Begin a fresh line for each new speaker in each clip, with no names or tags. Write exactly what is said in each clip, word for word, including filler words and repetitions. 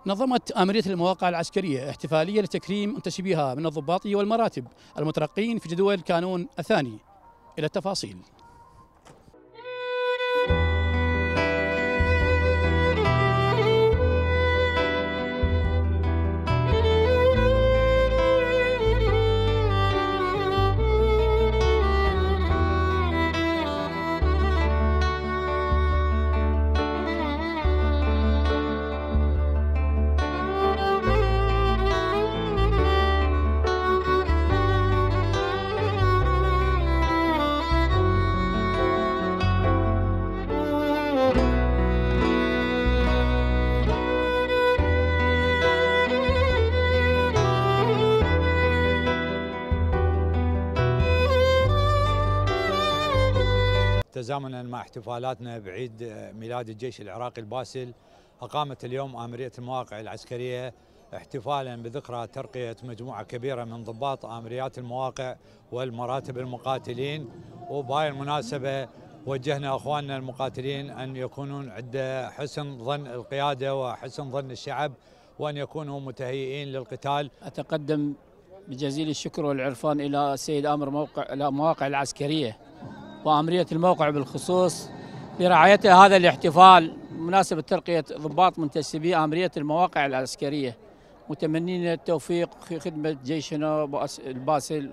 نظمت آمرية المواقع العسكرية احتفالية لتكريم منتسبيها من الضباط والمراتب المترقين في جدول الكانون الثاني. إلى التفاصيل.
تزامنا مع احتفالاتنا بعيد ميلاد الجيش العراقي الباسل، أقامت اليوم آمرية المواقع العسكرية احتفالا بذكرى ترقية مجموعة كبيرة من ضباط آمريات المواقع والمراتب المقاتلين. وبهاي المناسبة وجهنا أخواننا المقاتلين أن يكونون عند حسن ظن القيادة وحسن ظن الشعب، وأن يكونوا متهيئين للقتال.
أتقدم بجزيل الشكر والعرفان إلى السيد آمر موقع المواقع العسكرية وآمرية الموقع بالخصوص برعايته هذا الاحتفال بمناسبة ترقية ضباط منتسبي آمرية المواقع العسكرية، متمنين التوفيق في خدمة جيشنا الباسل.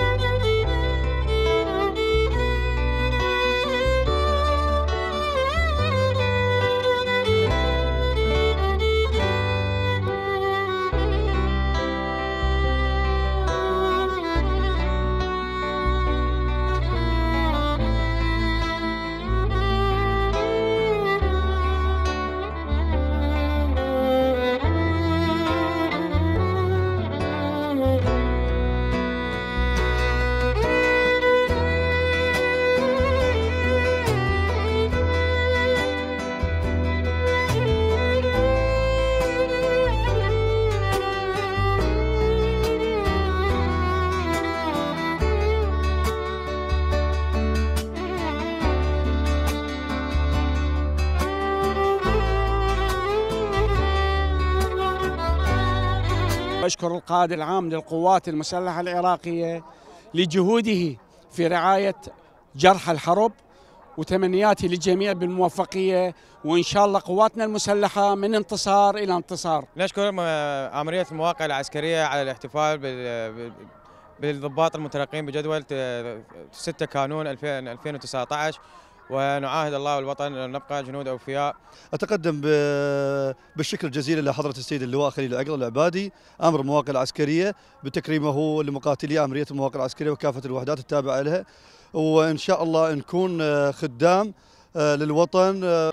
أشكر القائد العام للقوات المسلحة العراقية لجهوده في رعاية جرحى الحرب، وتمنياتي للجميع بالموفقية، وإن شاء الله قواتنا المسلحة من انتصار إلى انتصار.
نشكر آمرية المواقع العسكرية على الاحتفال بالضباط المترقين بجدول ستة كانون ألفين وتسعة عشر، ونعاهد الله والوطن أن نبقى جنود أوفياء.
أتقدم بالشكر الجزيل لحضرة السيد اللواء خليل عقل العبادي آمر المواقع العسكرية بتكريمه لمقاتلي آمرية المواقع العسكرية وكافة الوحدات التابعة لها، وإن شاء الله نكون خدام للوطن.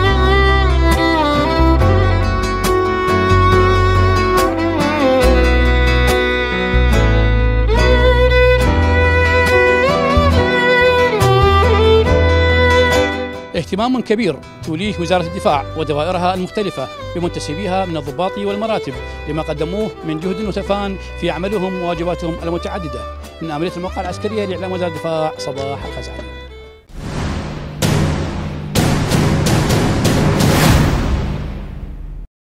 اهتمام كبير توليه وزارة الدفاع ودوائرها المختلفة بمنتسبيها من الضباط والمراتب لما قدموه من جهد وتفان في عملهم وواجباتهم المتعددة. من آمرية المواقع العسكرية لإعلام وزارة الدفاع، صباح الخزعلي.